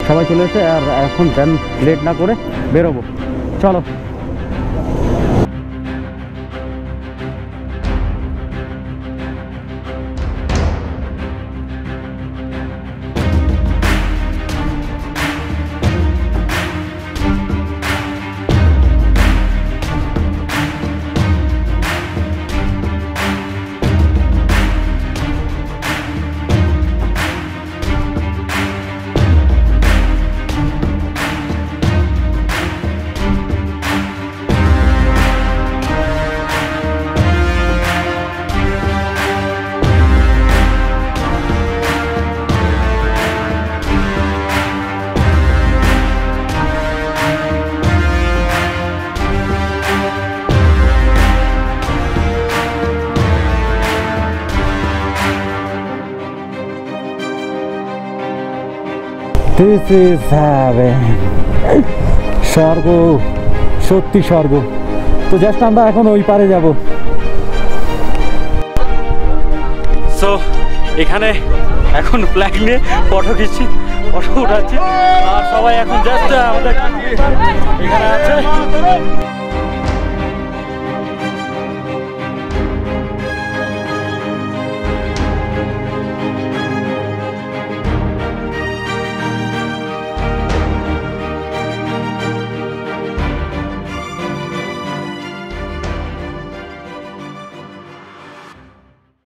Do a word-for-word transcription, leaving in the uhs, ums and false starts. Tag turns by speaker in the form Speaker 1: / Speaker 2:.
Speaker 1: সবাই চলে এসে, আর এখন দেন লেট না করে বেরোবো, চলো। This is heaven. স্বর্গ, সত্যি স্বর্গ। তো জাস্ট আমরা এখন ওই পারে যাব। সো এখানে এখন ফ্ল্যাগ নিয়ে ফটো খিচ্ছি, ফটো উঠাচ্ছি, আর সবাই এখন জাস্ট আমাদের এখানে আছে।